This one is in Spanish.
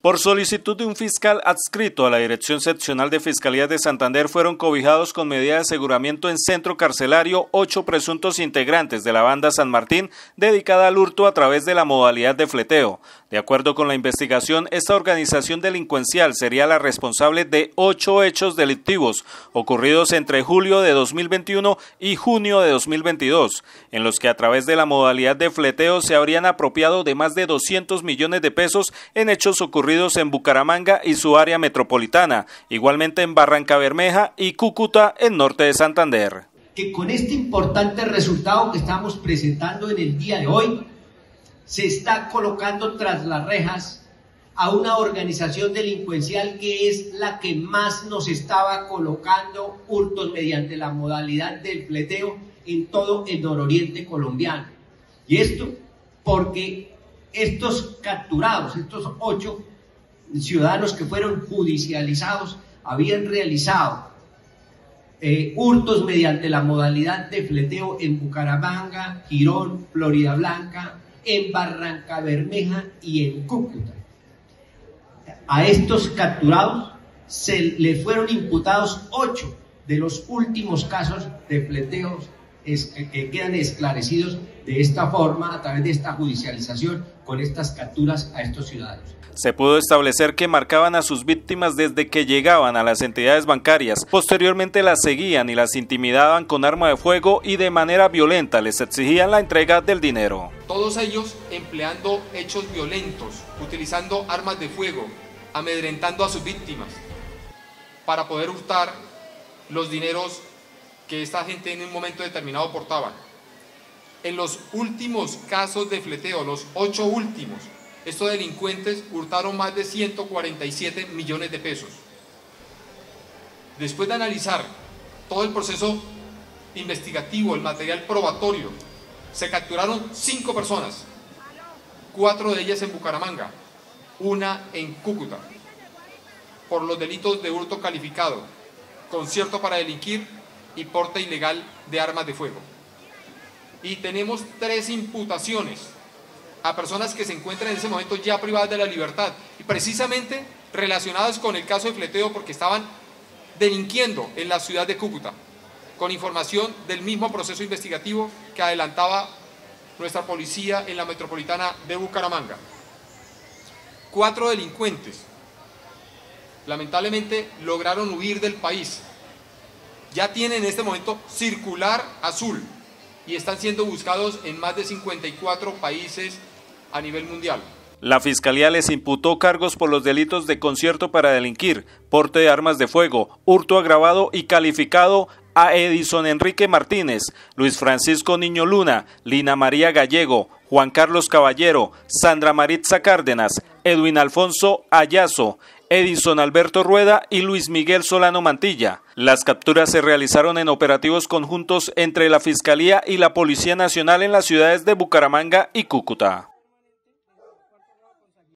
Por solicitud de un fiscal adscrito a la Dirección Seccional de Fiscalía de Santander, fueron cobijados con medida de aseguramiento en centro carcelario 8 presuntos integrantes de la banda San Martín, dedicada al hurto a través de la modalidad de fleteo. De acuerdo con la investigación, esta organización delincuencial sería la responsable de 8 hechos delictivos ocurridos entre julio de 2021 y junio de 2022, en los que a través de la modalidad de fleteo se habrían apropiado de más de 200 millones de pesos en hechos ocurridos en Bucaramanga y su área metropolitana, igualmente en Barrancabermeja y Cúcuta, en norte de Santander. Que con este importante resultado que estamos presentando en el día de hoy, se está colocando tras las rejas a una organización delincuencial que es la que más nos estaba colocando hurtos mediante la modalidad del fleteo en todo el nororiente colombiano. Y esto porque estos capturados, estos 8 ciudadanos que fueron judicializados, habían realizado hurtos mediante la modalidad de fleteo en Bucaramanga, Girón, Floridablanca, en Barrancabermeja y en Cúcuta. A estos capturados se le fueron imputados 8 de los últimos casos de fleteos que quedan esclarecidos de esta forma a través de esta judicialización con estas capturas a estos ciudadanos. Se pudo establecer que marcaban a sus víctimas desde que llegaban a las entidades bancarias, posteriormente las seguían y las intimidaban con arma de fuego y de manera violenta les exigían la entrega del dinero. Todos ellos empleando hechos violentos, utilizando armas de fuego, amedrentando a sus víctimas para poder hurtar los dineros que esta gente en un momento determinado portaban. En los últimos casos de fleteo, los 8 últimos, estos delincuentes hurtaron más de 147 millones de pesos. Después de analizar todo el proceso investigativo, el material probatorio, se capturaron 5 personas, 4 de ellas en Bucaramanga, 1 en Cúcuta, por los delitos de hurto calificado, concierto para delinquir y porte ilegal de armas de fuego. Y tenemos 3 imputaciones a personas que se encuentran en ese momento ya privadas de la libertad y precisamente relacionadas con el caso de fleteo porque estaban delinquiendo en la ciudad de Cúcuta, con información del mismo proceso investigativo que adelantaba nuestra policía en la metropolitana de Bucaramanga. 4 delincuentes lamentablemente lograron huir del país. Ya tienen en este momento circular azul y están siendo buscados en más de 54 países a nivel mundial. La Fiscalía les imputó cargos por los delitos de concierto para delinquir, porte de armas de fuego, hurto agravado y calificado a Edison Enrique Martínez, Luis Francisco Niño Luna, Lina María Gallego, Juan Carlos Caballero, Sandra Maritza Cárdenas, Edwin Alfonso Ayazo, Edison Alberto Rueda y Luis Miguel Solano Mantilla. Las capturas se realizaron en operativos conjuntos entre la Fiscalía y la Policía Nacional en las ciudades de Bucaramanga y Cúcuta.